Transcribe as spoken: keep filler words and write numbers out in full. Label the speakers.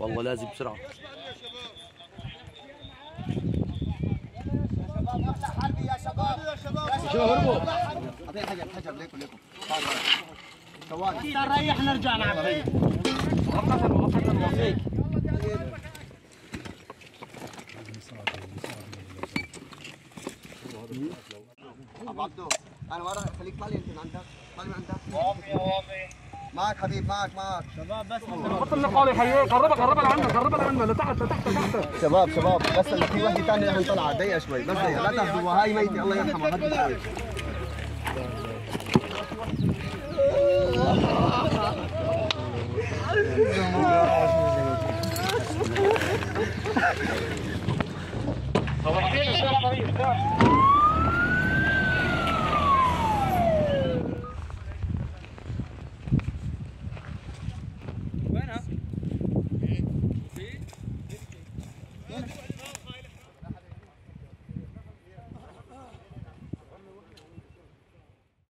Speaker 1: والله لازم بسرعه.
Speaker 2: افتح حربي يا شباب يا شباب يا شباب هربوا. اعطيني حجر حجر ليكم ليكم. ثواني نريح نرجع نعمل مؤقتا مؤقتا وفيك. ابو عبدو انا ورا خليك طالع انت من عندك طالع من عندك. وافي وافي معك حبيب معك معك شباب بس
Speaker 3: حط لنا قالي حياك قربها قربها لعنا قربها لعنا لتحت لتحت لتحت.
Speaker 2: شباب شباب بس في وحده ثانيه رح نطلع دقيقه شوي بس دقيقه لا تاخذوها هاي ميتة الله يرحمها هدوا شوي.
Speaker 3: طب احكي لي شو